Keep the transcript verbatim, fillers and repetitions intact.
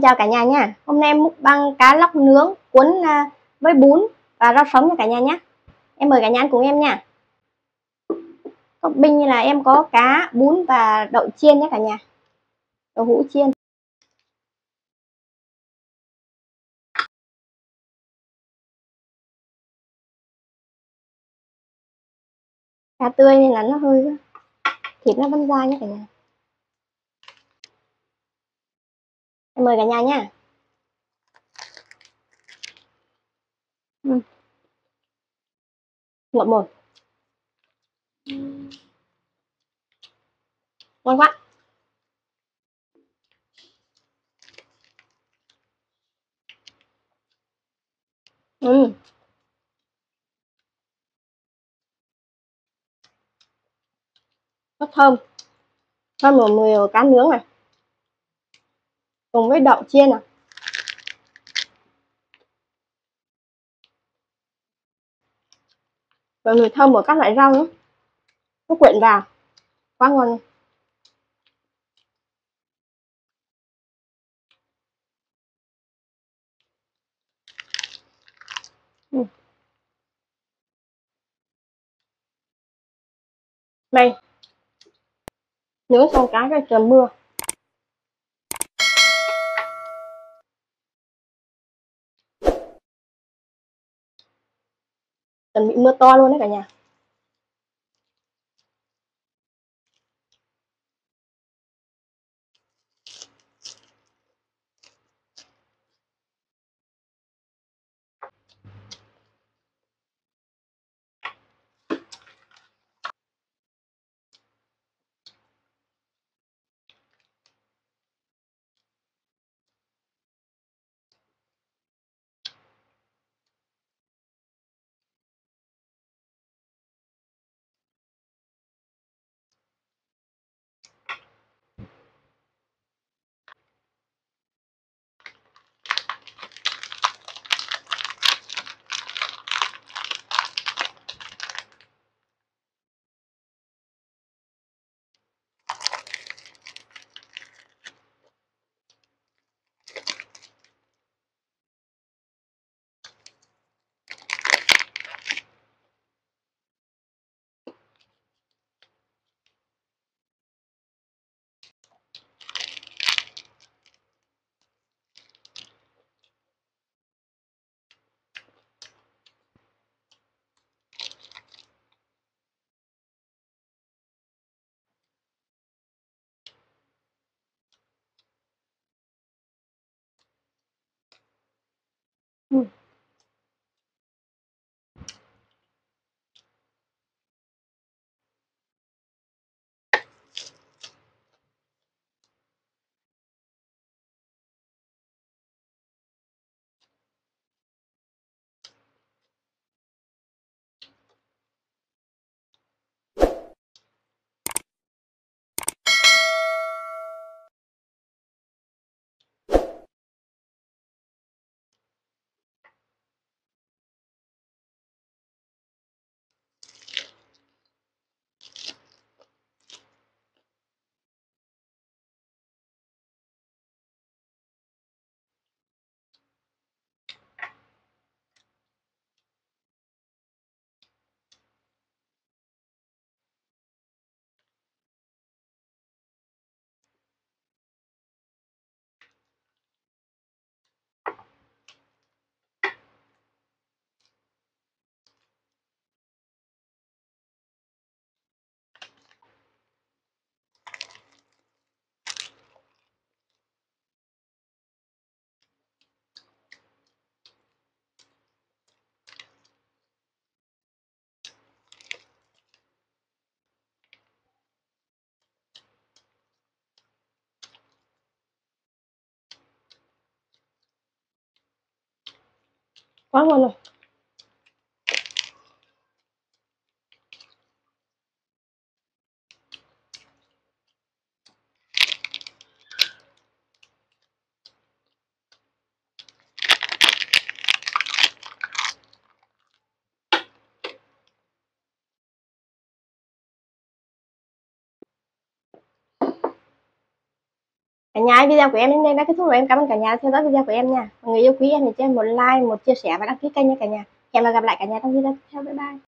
chào cả nhà nha. Hôm nay em mukbang cá lóc nướng cuốn à, với bún và rau sống cho cả nhà nhé. Em mời cả nhà ăn cùng em nha. Topping như là em có cá, bún và đậu chiên nhé cả nhà. Đậu hũ chiên. Cá tươi nên là nó hơi thịt nó vẫn dai nhé cả nhà. Em mời cả nhà nha. Ừ. Ngậm một. Ngon quá. Ừ. Rất thơm. Thơm một mùi cá nướng này. Cùng với đậu chiên à. Và mùi thơm của các loại rau nữa. Nó quyện vào. Quá ngon. Ừ. Này. Nướng xong cá cho trời mưa. Chuẩn bị mưa to luôn đấy cả nhà. Ừ. Quá ngon rồi. Cả nhà, video của em đến đây đã kết thúc rồi. Em cảm ơn cả nhà theo dõi video của em nha. Mọi người yêu quý em thì cho em một like, một chia sẻ và đăng ký kênh nha cả nhà. Hẹn gặp lại cả nhà trong video tiếp theo. Bye bye.